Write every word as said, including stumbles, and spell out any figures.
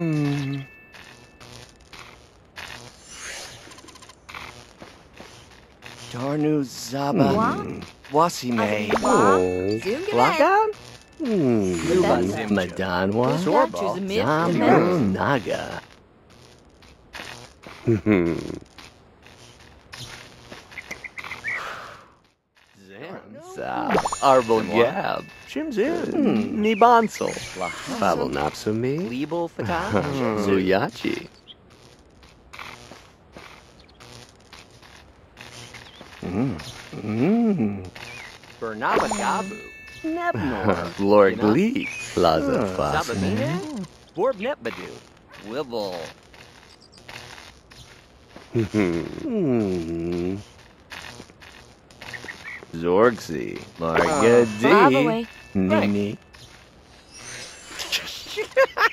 Hmm. Darnu Zaba. Wow. Wasime. Oh. Lagan? Hmm. Zimja. Madanwa. Sorbo. Zambu Naga. Zanza. Arbogab. Shimzin. Nibansel. Babel Napsumi. Libel Fatan. Zuyachi. Mm. Mm. Bernabagabu. Nebnor. Lord Lee. Plaza Fas. Zabamina. Borb Netbadu. Wibble. Hmm. Zorgzy. Bravo, Margadi. way. Nini.